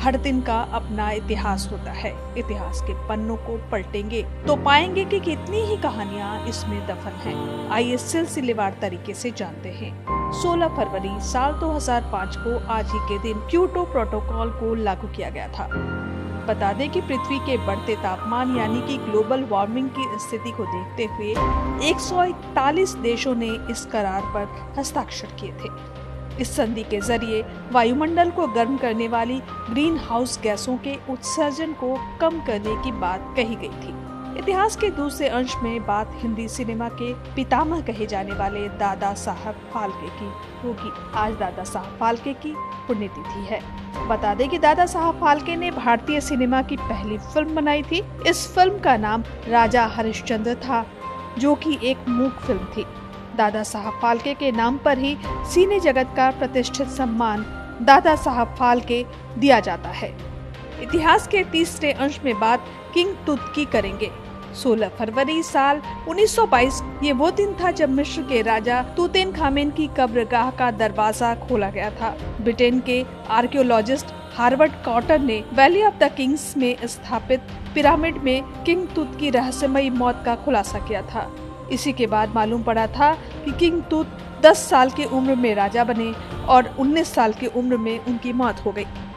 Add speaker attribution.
Speaker 1: हर दिन का अपना इतिहास होता है। इतिहास के पन्नों को पलटेंगे तो पाएंगे कि कितनी ही कहानियां इसमें दफन हैं। आइए सिलसिलेवार तरीके से जानते हैं। 16 फरवरी साल 2005 को आज ही के दिन क्योटो प्रोटोकॉल को लागू किया गया था। बता दें कि पृथ्वी के बढ़ते तापमान यानी कि ग्लोबल वार्मिंग की स्थिति को देखते हुए 141 देशों ने इस करार पर हस्ताक्षर किए थे। इस संधि के जरिए वायुमंडल को गर्म करने वाली ग्रीन हाउस गैसों के उत्सर्जन को कम करने की बात कही गई थी। इतिहास के दूसरे अंश में बात हिंदी सिनेमा के पितामह कहे जाने वाले दादा साहब फाल्के की होगी। आज दादा साहब फाल्के की पुण्यतिथि है। बता दें कि दादा साहब फाल्के ने भारतीय सिनेमा की पहली फिल्म बनाई थी। इस फिल्म का नाम राजा हरिश्चंद्र था, जो कि एक मूक फिल्म थी। दादा साहब फाल्के के नाम पर ही सिने जगत का प्रतिष्ठित सम्मान दादा साहब फाल्के दिया जाता है। इतिहास के तीसरे अंश में बात किंग तुत की करेंगे। 16 फरवरी साल 1922 ये वो दिन था जब मिस्र के राजा तूतेनखामेन की कब्रगाह का दरवाजा खोला गया था। ब्रिटेन के आर्कियोलॉजिस्ट हार्वर्ड कॉटन ने वैली ऑफ द किंग्स में स्थापित पिरामिड में किंग तुत की रहस्यमयी मौत का खुलासा किया था। इसी के बाद मालूम पड़ा था कि किंग तुत 10 साल की उम्र में राजा बने और 19 साल की उम्र में उनकी मौत हो गई।